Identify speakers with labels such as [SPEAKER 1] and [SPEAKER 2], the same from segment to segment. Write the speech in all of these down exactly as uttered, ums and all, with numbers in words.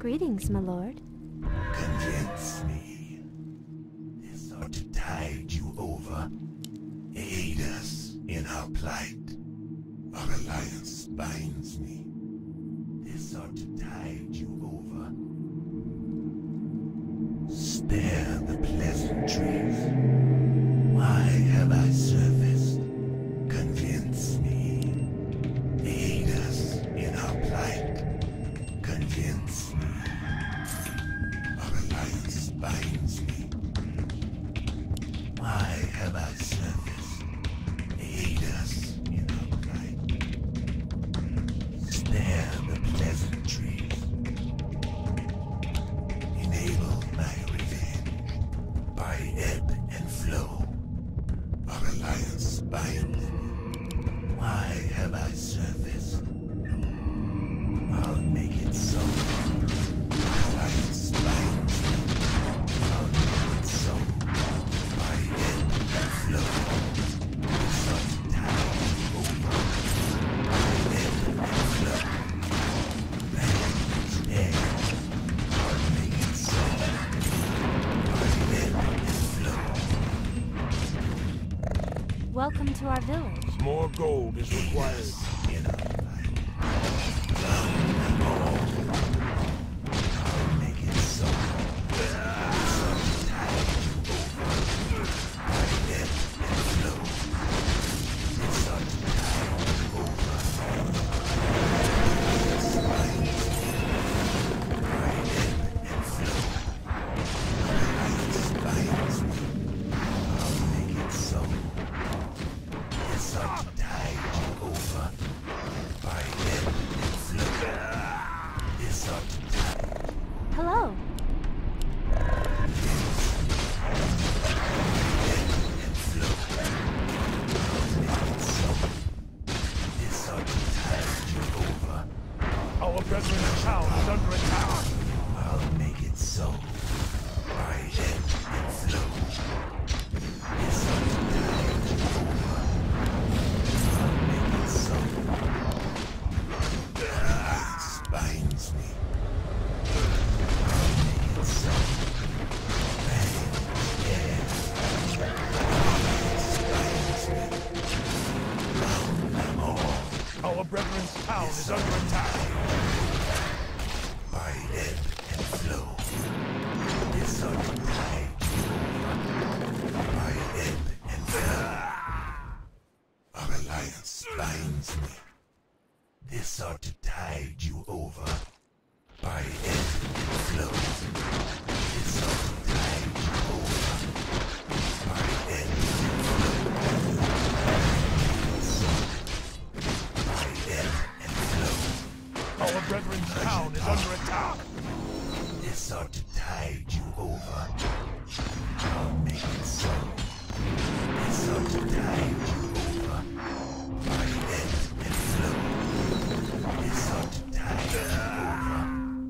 [SPEAKER 1] Greetings, my lord.
[SPEAKER 2] Convince me. This ought to tide you over. Aid us in our plight. Our alliance binds me. This ought to tide you over. Spare the pleasantries. Why have I surfaced? Convince me. Aid us in our plight. Convince me. Our alliance binds me. Why have I surfaced? Aid us in our plight. Spare the pleasantries. Enable my revenge by ebb and flow. Our alliance binds me. Why have I surfaced? I'll make it so. Our alliance binds me. I'll make it so. By ebb and flow. Some time over. By ebb and flow. Man's dead. I'll make it so. By ebb and flow.
[SPEAKER 1] Welcome to our village.
[SPEAKER 3] More gold is required.
[SPEAKER 2] In our life. Found them all. I'll make it so. Some time over. By ebb and flow. Some time over. By ebb and flow. Alliance binds me. I'll make it so. This ought to tide you over. By ebb and flow. This ought to tide.
[SPEAKER 1] Hello.
[SPEAKER 2] And flow. I'll make it so. This ought to tide you over.
[SPEAKER 3] Our brethren's town is under attack.
[SPEAKER 2] I'll make it so. By ebb and flow. This ought to tide you over. I'll make it so. Alliance binds me. I'll make it so. Bang, yeah. Alliance binds me. Round them all.
[SPEAKER 3] Our brethren's town is under attack.
[SPEAKER 2] By ebb and flow. This ought to tide you over. By ebb and flow. Our alliance binds me. This ought to tide you over. By ebb and flow. This ought to tide you over. By ebb and flow. By ebb and flow.
[SPEAKER 3] Our brethren's town is under attack.
[SPEAKER 2] This ought to tide you over. I'll make it so. This ought to tide you over. By ebb and flow. This ought to tide you over.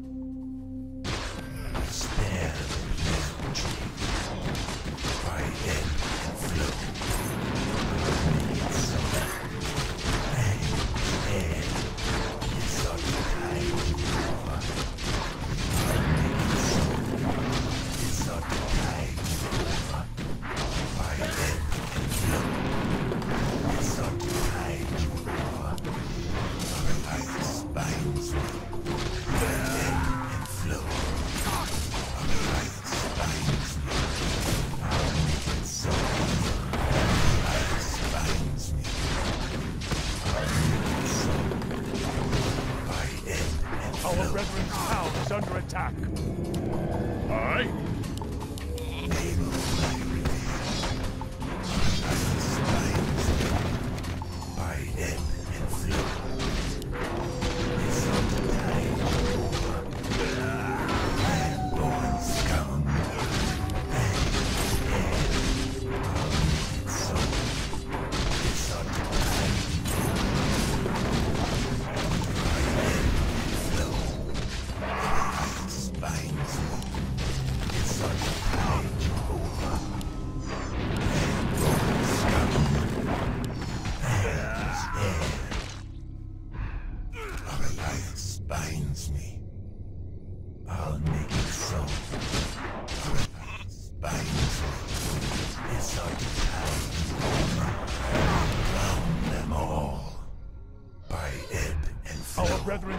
[SPEAKER 2] Spare the pleasantry. By ebb and flow. I'll make it so. Bang, air. This ought to tide you over. I'll make it so. This ought to tide you over. By ebb and flow. This ought to tide you over. Our alliance binds me. By ebb and flow. Our alliance binds me. I'll make it so. Our alliance binds me. I'll make it so. By ebb and flow.
[SPEAKER 3] Our brethren's town is under attack. Aye.
[SPEAKER 2] Enable my revenge. Alliance binds me. By ebb and flow. This ought to tide you over. Land-born scum. Bang, yeah. I'll make it so. This ought to tide you over. By ebb and flow. Alliance binds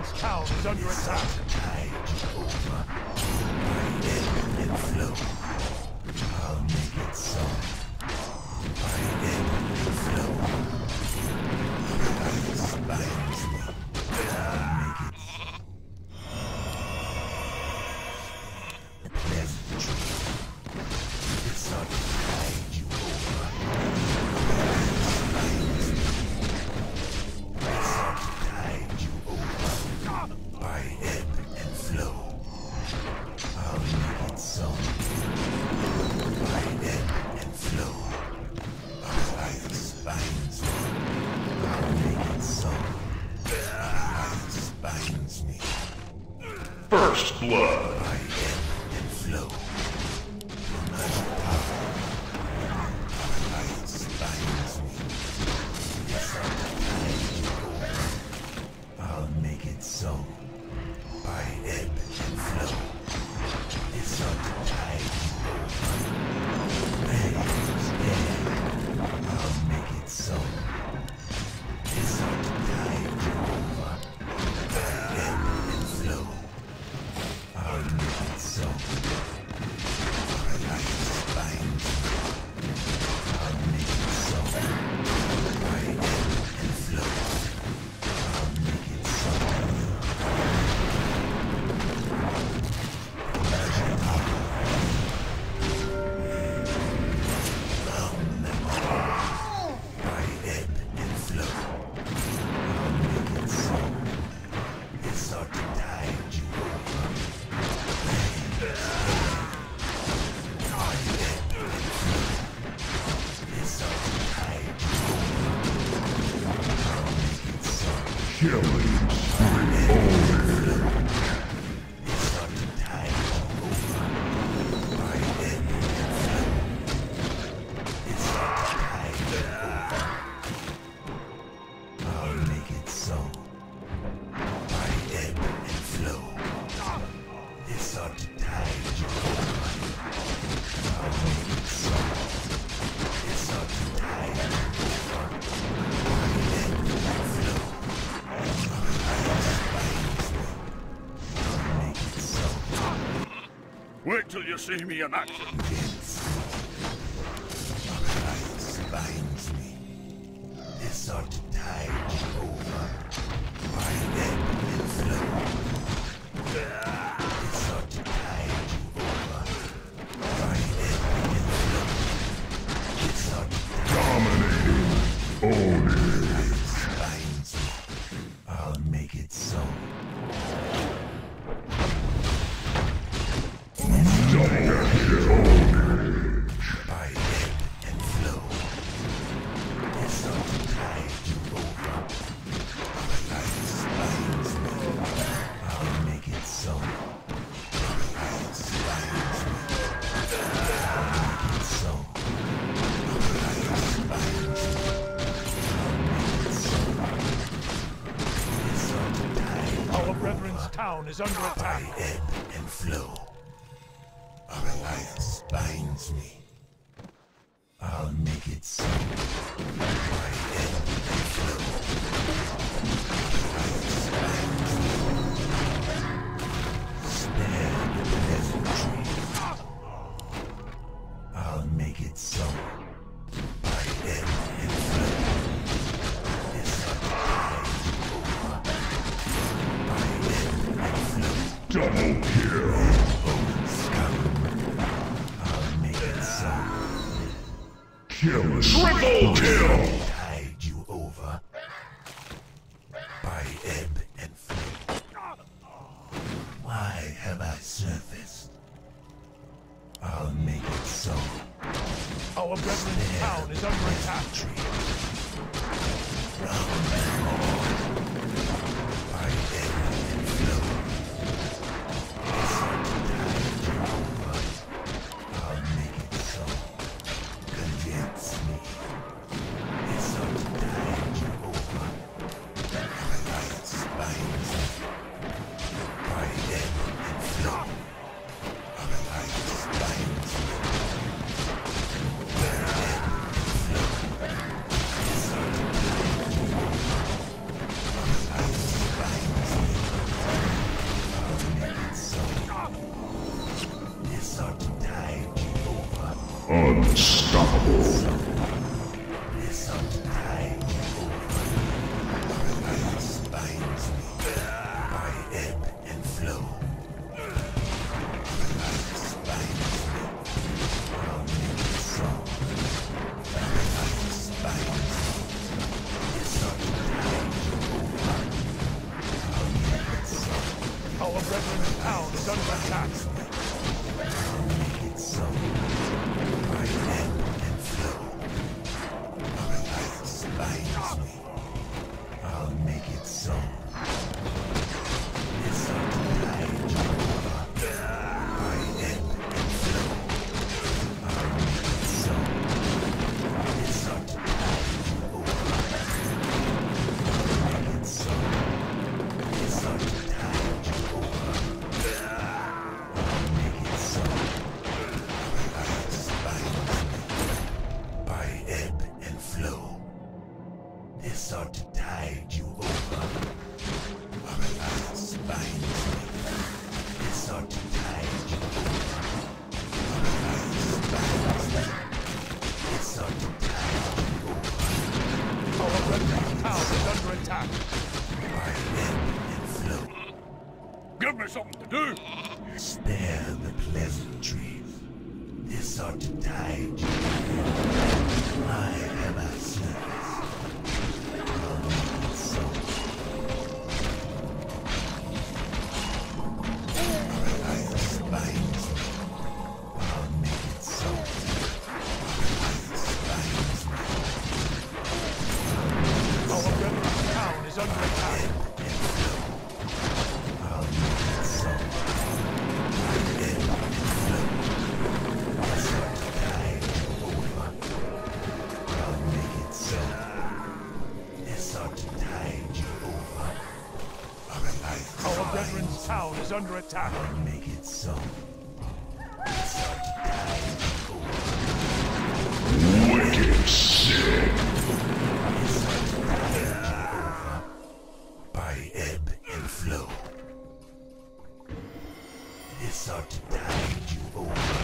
[SPEAKER 3] brethren's town is under attack.
[SPEAKER 2] Tide over. By ebb and flow. I'll make it so. By ebb and flow. Ice binds me. I'll make it so. The pleasant tree. It's not to tide you over. Ice binds me. It's not to tide you over. By ebb and flow. I'll make it so. By ebb and flow. Ice binds me. I'll make it so. Ice binds me.
[SPEAKER 4] First blood.
[SPEAKER 2] By ebb and flow. Much power. Ice binds me. It's not to tide you over. I'll make it so. By ebb and flow. It's not to tide you over. Waves dead. I'll make it so. It's not to tide you over. By ebb and flow. I'll make it so. Ice binds me. I'll make it so. By ebb and flow. I'll make it so. Magic power. Round them all. By ebb and flow. I'll make it so. It's not to tide you over. By ebb and flow. It's not to tide you over. I'll make it so.
[SPEAKER 4] Killing
[SPEAKER 2] By
[SPEAKER 4] spree.
[SPEAKER 2] ebb and flow. It's not to tide you over. By ebb and flow. It's not to tide you over. I'll make it so. By ebb and flow. It's not to tide you over. I'll make it so. It's not to tide you over. By ebb and flow. Ice binds me. I'll make it so.
[SPEAKER 3] Wait till you see me in action.
[SPEAKER 2] Convince me. Ice binds me. It's not to tide you over. By ebb and flow. It's not to tide you over. By ebb and flow. It's not to
[SPEAKER 4] Dominating. Ownage.
[SPEAKER 2] Ice binds me. I'll make it so.
[SPEAKER 4] Mega kill. Ownage.
[SPEAKER 2] By ebb and flow. It's not to tide you over. Ice binds me. I'll make it so. Ice binds me. I'll make it so. Ice binds me. I'll make it so. It's not to tide you
[SPEAKER 3] Our
[SPEAKER 2] over.
[SPEAKER 3] brethren's town is under
[SPEAKER 2] By
[SPEAKER 3] attack.
[SPEAKER 2] ebb and flow. Ice binds me. I'll make it so. By ebb and flow. Ice binds me. Spare the peasantry. I'll make it so. By ebb and flow. It's not to tide you over. By ebb and flow.
[SPEAKER 4] Double kill.
[SPEAKER 2] Old scum. I'll make it so.
[SPEAKER 4] Kill. Triple kill.
[SPEAKER 2] Tide you over. By ebb and flow. Why have I surfaced? I'll make it so.
[SPEAKER 3] Our brethren's town is under attack.
[SPEAKER 2] Tree. Round them all. By ebb and flow. It's not to tide you over. I'll make it so. Convince me. It's not to tide you over. Ice binds me. By ebb and flow. Ice binds me. By ebb and flow. It's not to tide you over.
[SPEAKER 4] Unstoppable.
[SPEAKER 2] This ought to tide you over. Our alliance binds me by ebb and flow. Our alliance binds me. I'll make it so. Our alliance binds me. This ought to tide you over. I'll make it so.
[SPEAKER 3] Our brethren's town is under attack.
[SPEAKER 2] I'll make it so. By ebb and flow. Our alliance binds me. I'll make it so. This ought to tide you over. By ebb and flow. I'll make it so. This ought to tide you over. I'll make it so. This ought to tide you over. I'll make it so. Our alliance binds me by ebb and flow. This ought to tide you over. Our alliance binds me. This ought to tide you over. Our alliance binds me. This ought to tide you over.
[SPEAKER 3] Our brethren's town is under attack.
[SPEAKER 2] By ebb and flow.
[SPEAKER 3] Give me something to do.
[SPEAKER 2] Spare the pleasantries. This ought to tide you over. I am our service. I'll make it so. Our alliance binds me. I'll make it so. Our alliance binds me.
[SPEAKER 3] Our brethren's town is under attack.
[SPEAKER 2] Ebb and flow. I'll make it so. By ebb and flow. This ought to tide you over. I'll make it so. This ought to tide you over. Our alliance
[SPEAKER 3] Our
[SPEAKER 2] binds
[SPEAKER 3] brethren's
[SPEAKER 2] me.
[SPEAKER 3] town is under attack.
[SPEAKER 2] I'll make it so. This ought to tide you over.
[SPEAKER 4] Wicked sick.
[SPEAKER 2] This ought to tide you over. By ebb and flow. This ought to tide you over.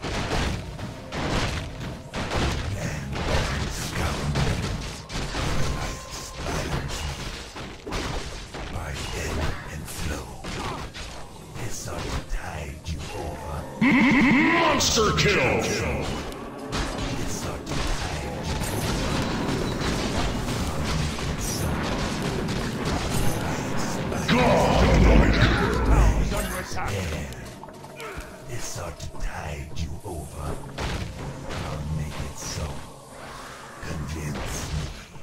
[SPEAKER 2] Land scoundrel. Our alliance binds me. By ebb and flow. This ought to tide you over.
[SPEAKER 4] Monster kill.
[SPEAKER 2] This ought to tide you over. I'll make it so. Alliance binds
[SPEAKER 4] Godlike.
[SPEAKER 3] Town is under attack.
[SPEAKER 2] There. This ought to tide you over. I'll make it so. Convince me.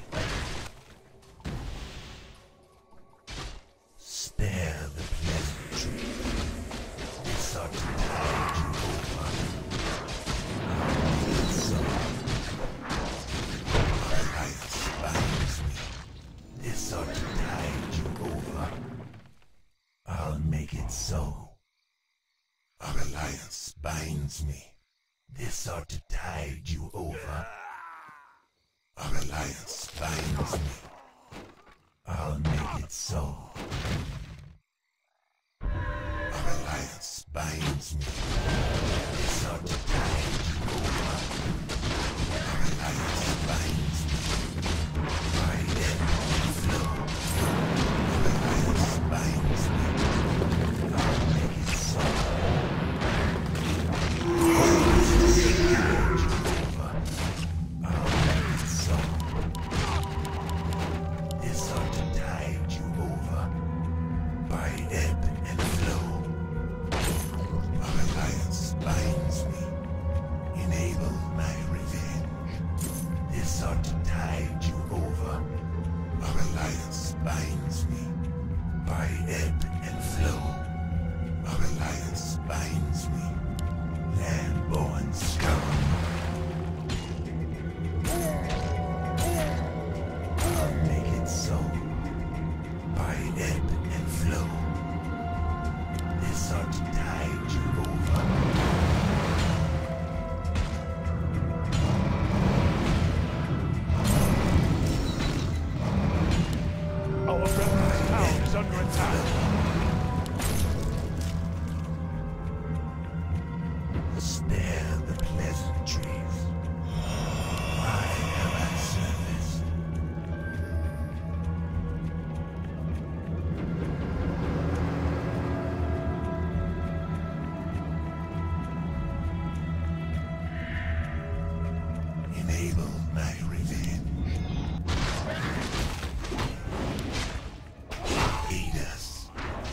[SPEAKER 2] Spare the pleasantry. This ought to tide you over. I'll make it so. Our alliance binds me. This ought to tide you over. I'll make it so. Our alliance binds me. This ought to tide you over. Our alliance binds me. I'll make it so. Our alliance binds me. This ought to tide you over. Our alliance binds me. By ebb and flow. Our alliance binds me. I'll make it so. I'll make it so. This ought to tide you over. By ebb and flow. Our alliance binds me. Enable my revenge. Aid us.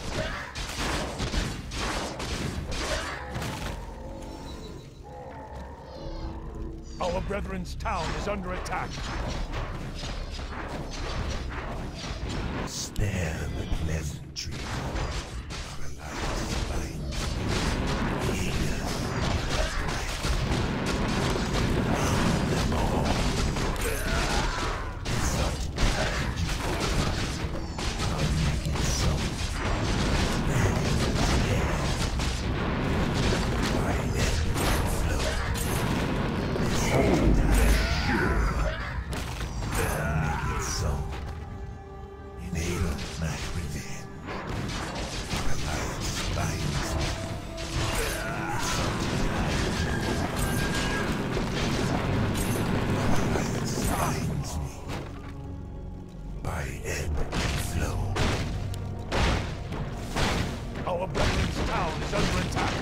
[SPEAKER 3] Our brethren's town is under attack.
[SPEAKER 2] Spare the pleasantry. Our alliance binds. Aid us. Round them all. It's up to time. I'll make it so. Then yeah. Why let it flow? It's up to time. I'll make it so. Enable my revenge. Our alliance binds me. It's up to time. Our alliance binds me. By ebb and flow.
[SPEAKER 3] Our brethren's town is under attack.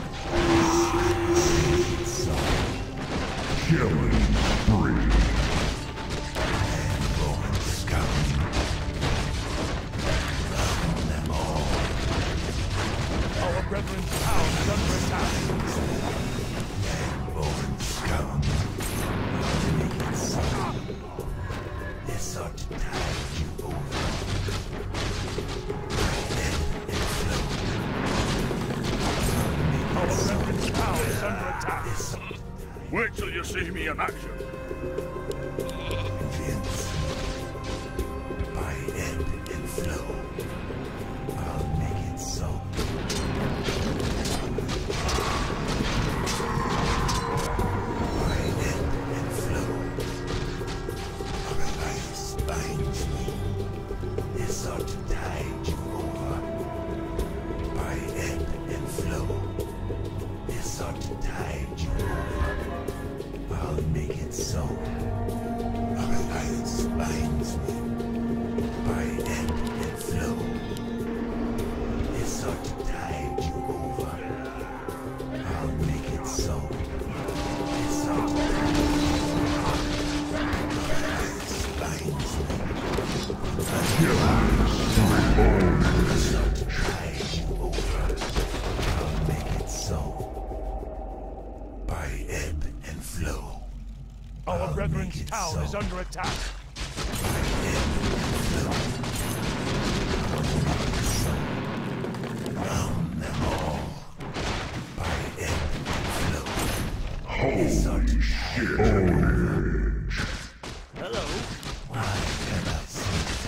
[SPEAKER 2] It's so.
[SPEAKER 4] Killing spree.
[SPEAKER 2] And born scoundrel. Round them all.
[SPEAKER 3] Our brethren's town is under attack.
[SPEAKER 2] Born scoundrel. I'll make it so. This ought to tide you over. Ebb and flow. I'll make
[SPEAKER 3] Our
[SPEAKER 2] it so.
[SPEAKER 3] brethren's town is under attack.
[SPEAKER 2] This ought to
[SPEAKER 5] Wait till you see me in action.
[SPEAKER 2] convince. By ebb and flow. I'll make it so. By ebb and flow. Our alliance binds me. This ought to tide you over. By ebb and flow. This ought to tide you over. I'll make it so. Our alliance binds me. By ebb and flow. This ought to tide you over. I'll make it so. This ought to tide you over. Our alliance binds me. This ought to tide you over. I'll make it so. By ebb and flow.
[SPEAKER 3] Our
[SPEAKER 2] I'll
[SPEAKER 3] brethren's
[SPEAKER 2] make it
[SPEAKER 3] town
[SPEAKER 2] so.
[SPEAKER 3] is under attack.
[SPEAKER 2] By ebb and flow. I'll make it so. Round them all. By ebb and flow. This ought to tide you over.
[SPEAKER 5] Hello.
[SPEAKER 2] Why can I see this?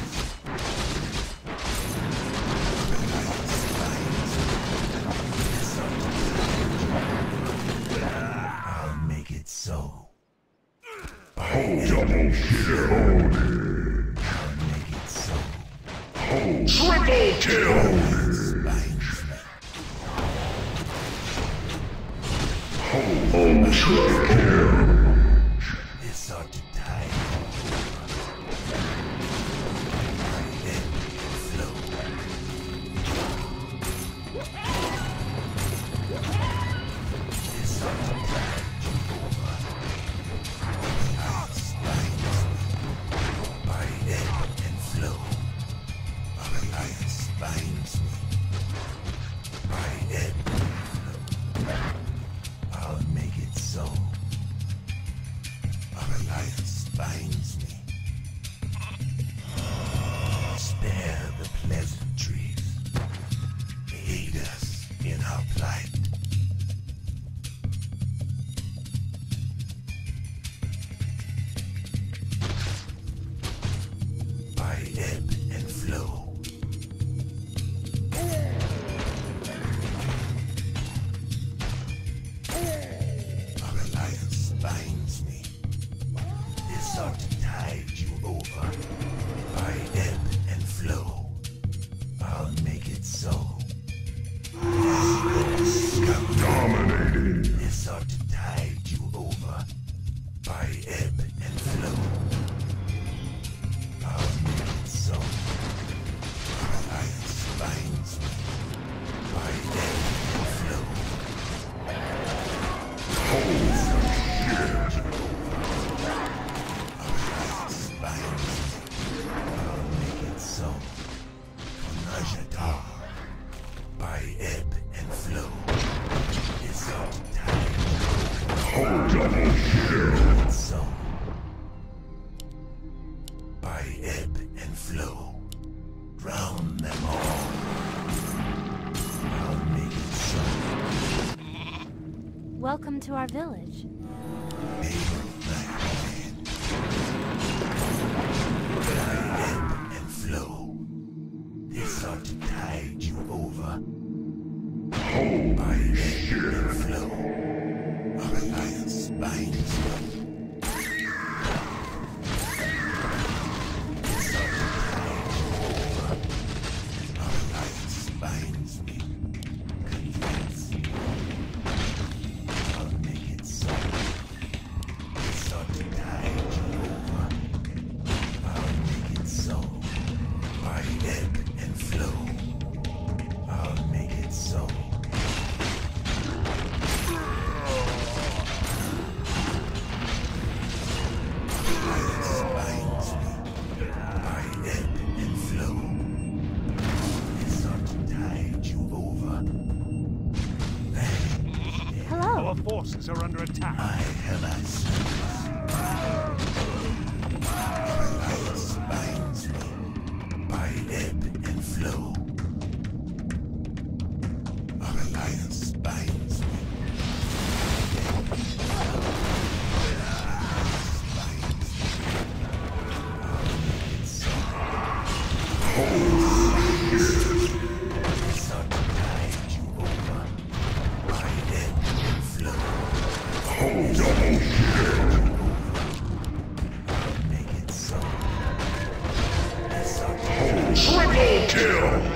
[SPEAKER 2] Our alliance binds me. This ought to tide you over. I'll make it so. By ebb
[SPEAKER 4] Double
[SPEAKER 2] and flow.
[SPEAKER 4] kill.
[SPEAKER 2] I'll make it so.
[SPEAKER 4] Triple kill.
[SPEAKER 2] Alliance binds me.
[SPEAKER 4] Ultra kill.
[SPEAKER 2] This ought to tide you over. By ebb and flow. This ought to tide you over. Our alliance binds me. By ebb and flow. Our alliance binds me. By ebb and flow. I'll make it so. Our alliance binds me. Spare the pleasantries. Aid us in our plight. By ebb and flow. Our alliance binds me. This ought to tide you over. By ebb and flow. I'll make it so.
[SPEAKER 4] Dominating.
[SPEAKER 2] This ought to tide you over. By ebb and flow. I'll make it so. Our alliance binds me. By ebb and flow. This ought to tide you over. Make it so. By ebb and flow, drown them all. I'll make it so.
[SPEAKER 1] Welcome to our village.
[SPEAKER 2] Hail thy hand. By ebb and flow, they sought to tide you over.
[SPEAKER 4] Holy
[SPEAKER 2] By ebb
[SPEAKER 4] shit.
[SPEAKER 2] and flow, our alliance binds you. They sought to tide you over. Our alliance binds me. Convince me. I'll make it so. They sought to tide you over. I'll make it so. By ebb and flow, I'll make it so. Alliance binds me. By ebb and flow, they sought to tide you over. Then
[SPEAKER 1] Hello.
[SPEAKER 3] Our forces are under attack.
[SPEAKER 2] I have answers. Alliance binds me. By ebb and flow, our alliance binds me. Sought to tide you over. By ebb and flow,
[SPEAKER 4] Oh, double kill.
[SPEAKER 2] I'll make it so. They sought to
[SPEAKER 4] Triple kill.